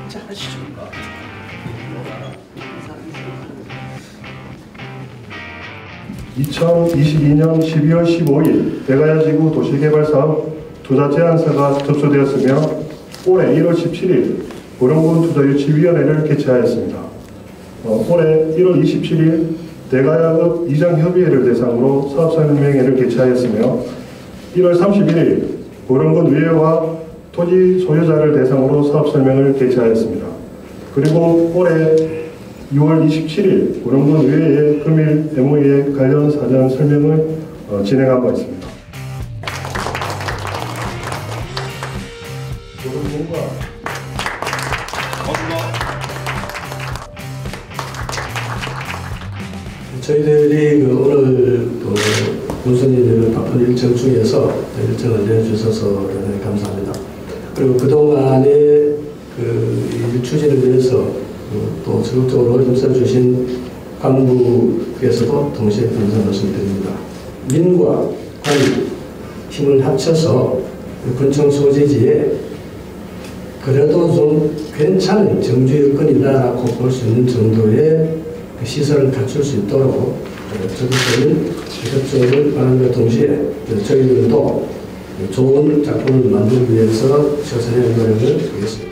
자, 하시죠. 2022년 12월 15일 대가야지구 도시개발사업 투자 제안서가 접수되었으며 올해 1월 17일 보령군 투자유치위원회를 개최하였습니다. 올해 1월 27일 대가야읍 이장협의회를 대상으로 사업설명회를 개최하였으며 1월 31일 보령군 의회와 토지 소유자를 대상으로 사업설명을 개최하였습니다. 그리고 올해 6월 27일 보령군 의회의 금일 MOU에 관련 사전 설명을 진행한 바 있습니다. 보령군과 저희들이 오늘 군수님들 바쁜 일정 중에서 일정을 내주셔서 대단히 감사합니다. 그리고 그동안의 일 추진을 위해서 또 적극적으로 힘써주신 관부에서도 동시에 감사 말씀드립니다. 민과 관부 힘을 합쳐서 군청 소재지에 그래도 좀 괜찮은 정주 여건이다라고 볼 수 있는 정도의 시설을 갖출 수 있도록 적극적인 협조를 바람과 동시에 저희들도 좋은 작품을 만들기 위해서 최선의 노력을 하겠습니다.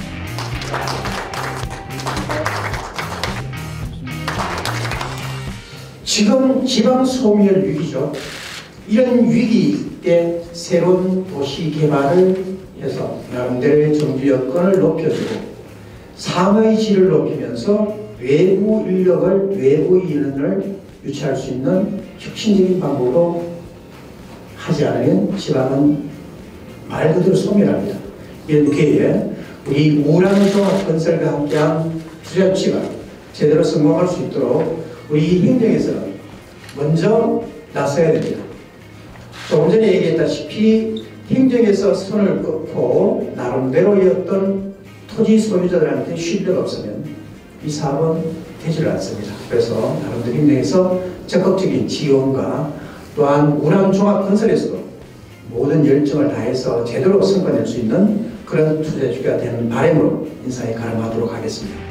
지금 지방소멸 위기죠. 이런 위기 때 새로운 도시 개발을 해서 나름대로의 정주 여건을 높여주고 삶의 질을 높이면서 외부 인력을, 외부 인원을 유치할 수 있는 혁신적인 방법으로 하지 않으면 지방은 말 그대로 소멸합니다. 이런 기회에 우리 우량종합건설과 함께한 투자유치가 제대로 성공할 수 있도록 우리 행정에서는 먼저 나서야 됩니다. 조금 전에 얘기했다시피 행정에서 손을 꺾고 나름대로의 어떤 토지 소유자들한테 신뢰가 없으면 이 사업은 되지를 않습니다. 그래서 나름대로 행정에서 적극적인 지원과 또한 우량종합건설에서도 모든 열정을 다해서 제대로 성과낼 수 있는 그런 투자주가 되는 바람으로 인사에 가름하도록 하겠습니다.